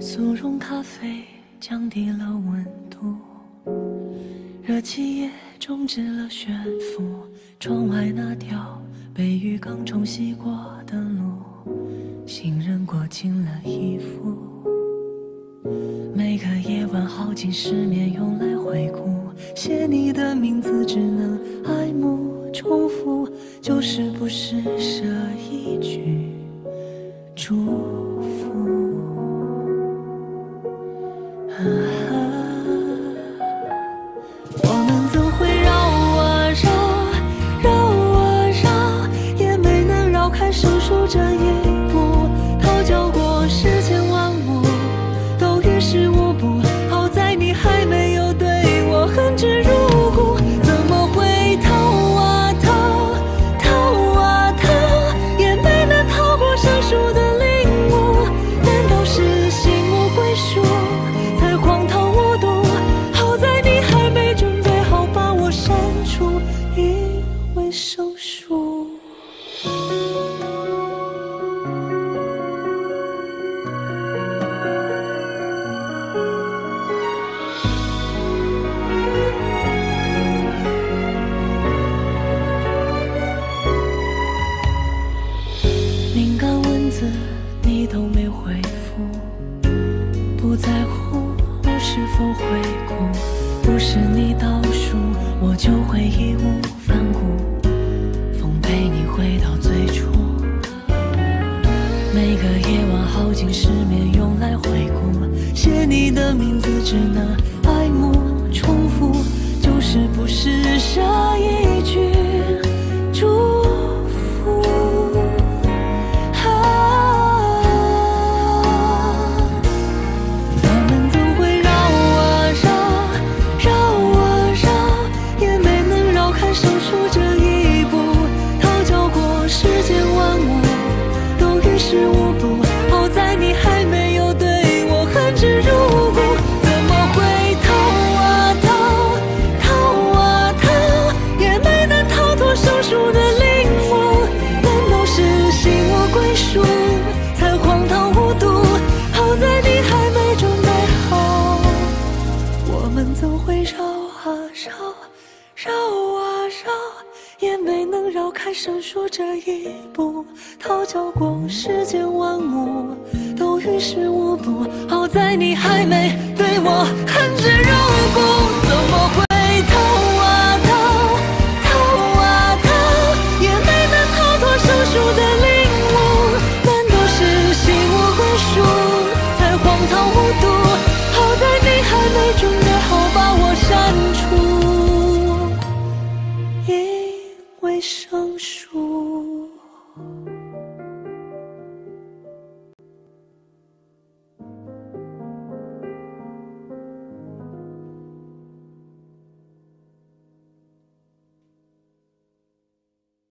速溶咖啡降低了温度，热气也终止了悬浮。窗外那条被浴缸冲洗过的路，行人裹紧了衣服。每个夜晚耗尽失眠用来回顾，写你的名字只能爱慕重复，就是不施舍一句祝福。我们怎会绕啊绕，绕啊绕，也没能绕开生疏这一步。讨教过世间万物，都于事无补。好在你还没有对我恨之入骨，怎么会逃啊逃，逃啊逃，也没能逃过生疏的领悟。难道是心无归属？荒唐无度，好在你还没准备好把我删除，以为生疏。敏感文字你都没回复，不在乎我是否会哭，不是你倒数我就会义无反顾，风陪你回到最初。每个夜晚耗尽失眠用来回顾，写你的名字只能爱慕重复，就是不施舍一句祝福。生疏这一步，讨教过世间万物，都于事无补。好在你还没有对我恨之入骨，怎么会逃啊逃，逃啊逃，也没能逃脱生疏的领悟。难道是心无归属，才荒唐无度？好在你还没准备好，我们怎会绕啊绕，绕啊绕，也没能绕开生疏这一步。讨教过世间万物，都于事无补。好在你还没对我恨之入骨，怎么会